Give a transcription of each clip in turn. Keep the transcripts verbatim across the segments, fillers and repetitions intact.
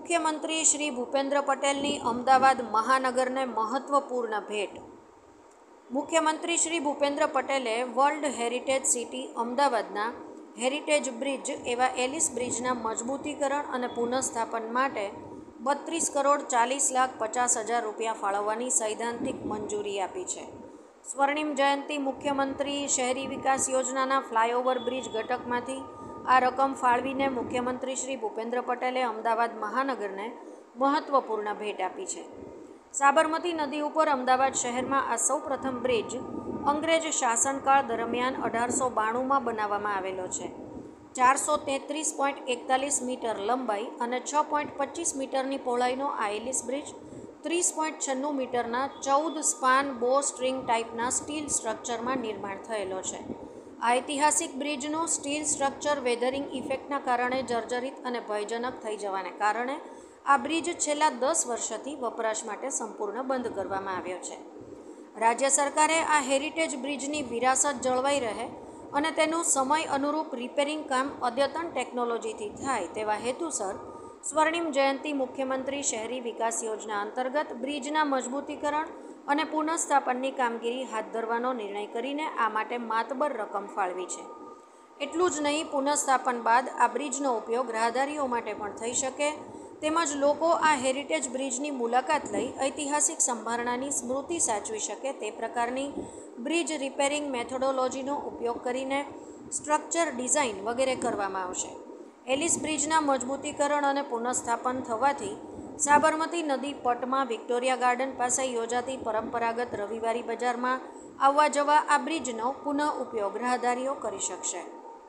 મુખ્યમંત્રી શ્રી ભૂપેન્દ્ર પટેલની અમદાવાદ મહાનગરને મહત્વપૂર્ણ ભેટ. મુખ્યમંત્રી શ્રી ભૂપેન્દ્ર પટેલે વર્લ્ડ હેરિટેજ સિટી અમદાવાદના હેરિટેજ બ્રિજ એવા એલિસ બ્રિજના મજબૂતીકરણ અને પુનઃસ્થાપન માટે બત્રીસ કરોડ ચાલીસ લાખ પચાસ હજાર રૂપિયા ફાળવવાની સૈદ્ધાંતિક મંજૂરી આપી છે. સ્વર્ણિમ જયંતિ મુખ્યમંત્રી શહેરી વિકાસ યોજનાના ફ્લાયઓવર બ્રિજ ઘટકમાંથી આ રકમ ફાળવીને મુખ્યમંત્રી શ્રી ભૂપેન્દ્ર પટેલે અમદાવાદ મહાનગરને મહત્વપૂર્ણ ભેટ આપી છે. સાબરમતી નદી ઉપર અમદાવાદ શહેરમાં આ સૌ પ્રથમ બ્રિજ અંગ્રેજ શાસનકાળ દરમિયાન અઢારસો બાણુંમાં બનાવવામાં આવેલો છે. ચારસો તેત્રીસ પોઈન્ટ એકતાલીસ મીટર લંબાઈ અને છ પોઈન્ટ પચીસ મીટરની પહોળાઈનો આ એલિસ બ્રિજ ત્રીસ પોઈન્ટ છન્નું મીટરના ચૌદ સ્પાન બો સ્ટ્રિંગ ટાઈપના સ્ટીલ સ્ટ્રક્ચરમાં નિર્માણ થયેલો છે. આ ઐતિહાસિક બ્રિજનું સ્ટીલ સ્ટ્રક્ચર વેધરિંગ ઇફેક્ટના કારણે જર્જરિત અને ભયજનક થઈ જવાને કારણે આ બ્રિજ છેલ્લા દસ વર્ષથી વપરાશ માટે સંપૂર્ણ બંધ કરવામાં આવ્યો છે. રાજ્ય સરકારે આ હેરિટેજ બ્રિજની વિરાસત જળવાઈ રહે અને તેનું સમય અનુરૂપ રિપેરિંગ કામ અદ્યતન ટેકનોલોજીથી થાય તેવા હેતુસર સ્વર્ણિમ જયંતિ મુખ્યમંત્રી શહેરી વિકાસ યોજના અંતર્ગત બ્રિજના મજબૂતીકરણ અને પુનઃસ્થાપનની કામગીરી હાથ ધરવાનો નિર્ણય કરીને આ માટે માતબર રકમ ફાળવી છે. એટલું જ નહીં, પુનઃસ્થાપન બાદ આ બ્રિજનો ઉપયોગ રાહદારીઓ માટે પણ થઈ શકે તેમજ લોકો આ હેરિટેજ બ્રિજની મુલાકાત લઈ ઐતિહાસિક સંભારણાની સ્મૃતિ સાચવી શકે તે પ્રકારની બ્રિજ રિપેરિંગ મેથોડોલોજીનો ઉપયોગ કરીને સ્ટ્રક્ચર ડિઝાઇન વગેરે કરવામાં આવશે. એલિસ બ્રિજના મજબૂતીકરણ અને પુનઃસ્થાપન થવાથી સાબરમતી નદી પટમાં વિક્ટોરિયા ગાર્ડન પાસે યોજાતી પરંપરાગત રવિવારી બજારમાં આવવા જવા આ બ્રિજનો પુનઃ ઉપયોગ રાહદારીઓ કરી શકશે.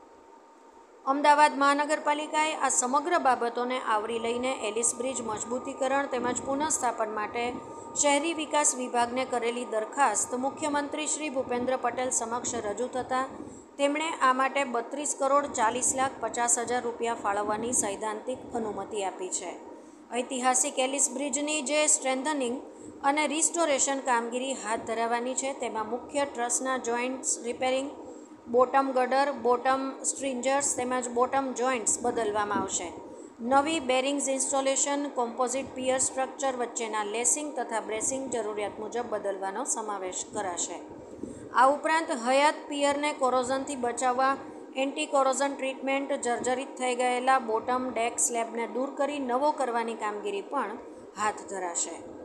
અમદાવાદ મહાનગરપાલિકાએ આ સમગ્ર બાબતોને આવરી લઈને એલિસ બ્રિજ મજબૂતીકરણ તેમજ પુનઃસ્થાપન માટે શહેરી વિકાસ વિભાગને કરેલી દરખાસ્ત મુખ્યમંત્રી શ્રી ભૂપેન્દ્ર પટેલ સમક્ષ રજૂ થતાં તેમણે આ માટે બત્રીસ કરોડ ચાલીસ લાખ પચાસ હજાર રૂપિયા ફાળવવાની સૈદ્ધાંતિક અનુમતિ આપી છે. ઐતિહાસિક એલિસ બ્રિજની જે સ્ટ્રેન્થનિંગ અને રિસ્ટોરેશન કામગીરી હાથ ધરાવવાની છે તેમાં મુખ્ય ટ્રસના જોઇન્ટ્સ રિપેરિંગ, બોટમ ગડર, બોટમ સ્ટ્રિંજર્સ તેમજ બોટમ જોઇન્ટ્સ બદલવામાં આવશે. નવી bearings installation, composite pier structure વચ્ચેના લેસિંગ તથા બ્રેસિંગ જરૂરિયાત મુજબ બદલવાનો સમાવેશ કરાશે. આ ઉપરાંત હયાત પિયરને કોરોઝનથી બચાવવા એન્ટી કોરોઝન ટ્રીટમેન્ટ, જર્જરિત થઈ ગયેલા બોટમ ડેક સ્લેબને દૂર કરી નવો કરવાની કામગીરી પણ હાથ ધરાશે.